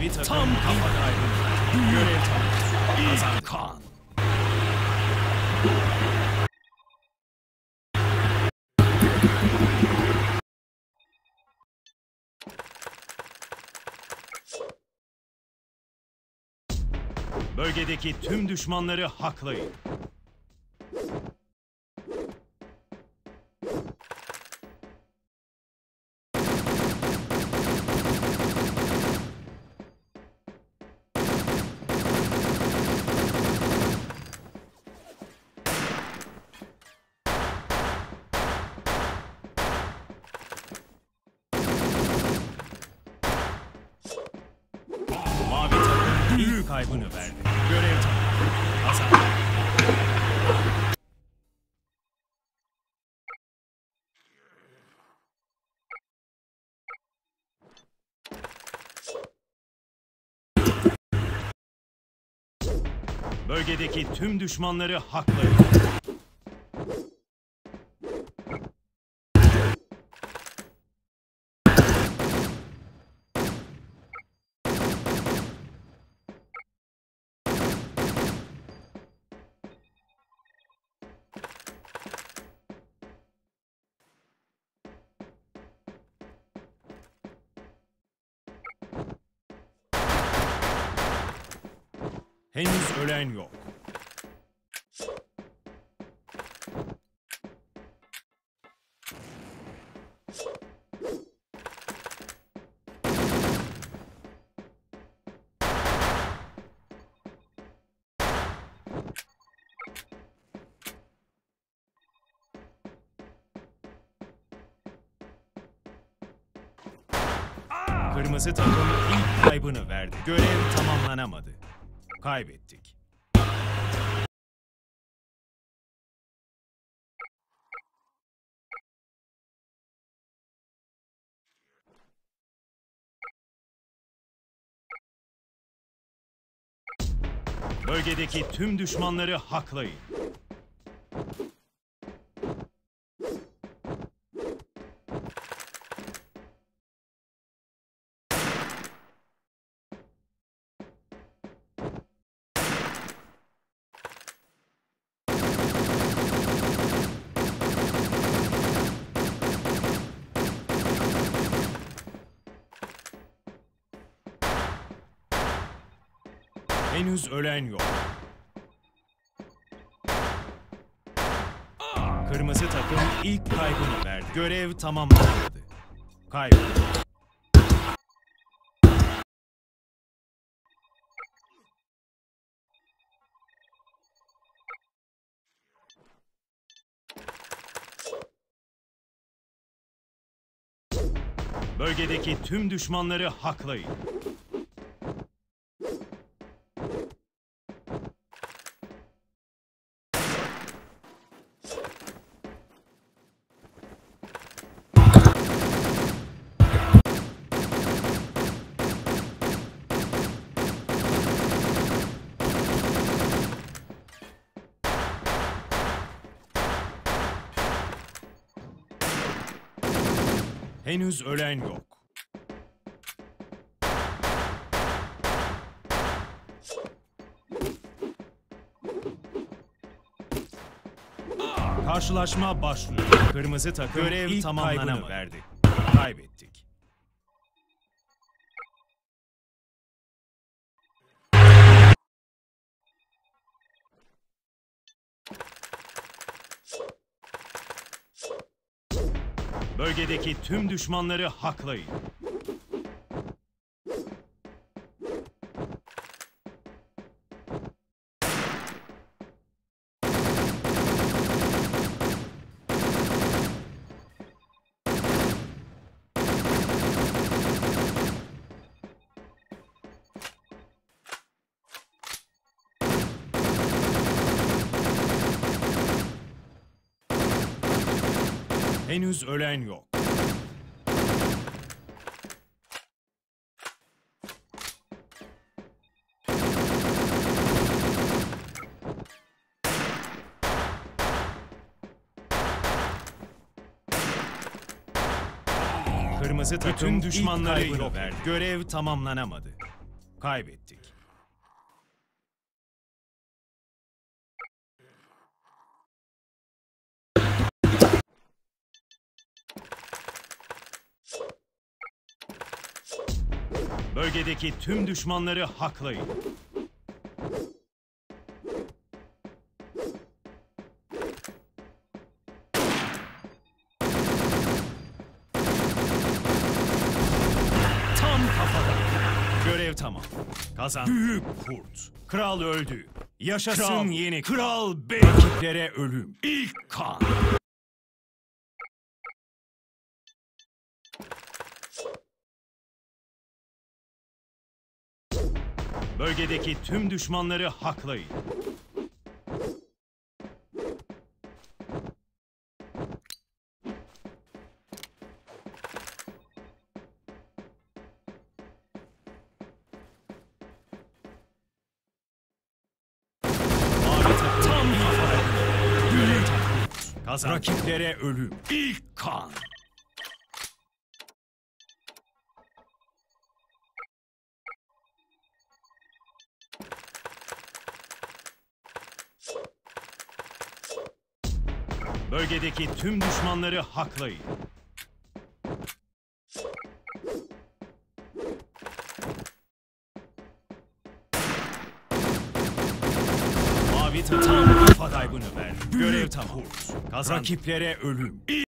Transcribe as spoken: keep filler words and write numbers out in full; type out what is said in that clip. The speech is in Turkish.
Mavi takım tam kafadaydı. Görev tamam. Hasan Khan. Bölgedeki tüm düşmanları haklayın. Mavi takım büyük kaybını verdi. Görev tamam. Hasan. Bölgedeki tüm düşmanları haklayın. Henüz ölen yok. Kırmızı takım ilk kaybını verdi. Görev tamamlanamadı. Kaybettik. Bölgedeki tüm düşmanları haklayın. Henüz ölen yok. Kırmızı takım ilk kaybını verdi. Görev tamamlanamadı. Kaybetti. Bölgedeki tüm düşmanları haklayın. Henüz ölen yok. Karşılaşma başlıyor. Kırmızı takım görev ilk tamamlanamadı. Verdi. Kaybettik. Bölgedeki tüm düşmanları haklayın. Henüz ölen yok. Kırmızı takım düşmanları yok verdi. Görev tamamlanamadı. Kaybettik. Bölgedeki tüm düşmanları haklayın. Tam kafada. Görev tamam. Kazan. Büyük kurt. Kral öldü. Yaşasın kral, yeni kral bey. Rakiplere ölüm. İlk kan. Bölgedeki tüm düşmanları haklayın. Mavi takım tam kafaya. Büyük takım. Kazan. Rakiplere ölüm. İlk kan. Bölgedeki tüm düşmanları haklayın. Mavi tam kafa kaybını ver. Görev tamam. Kazan. Rakiplere ölüm.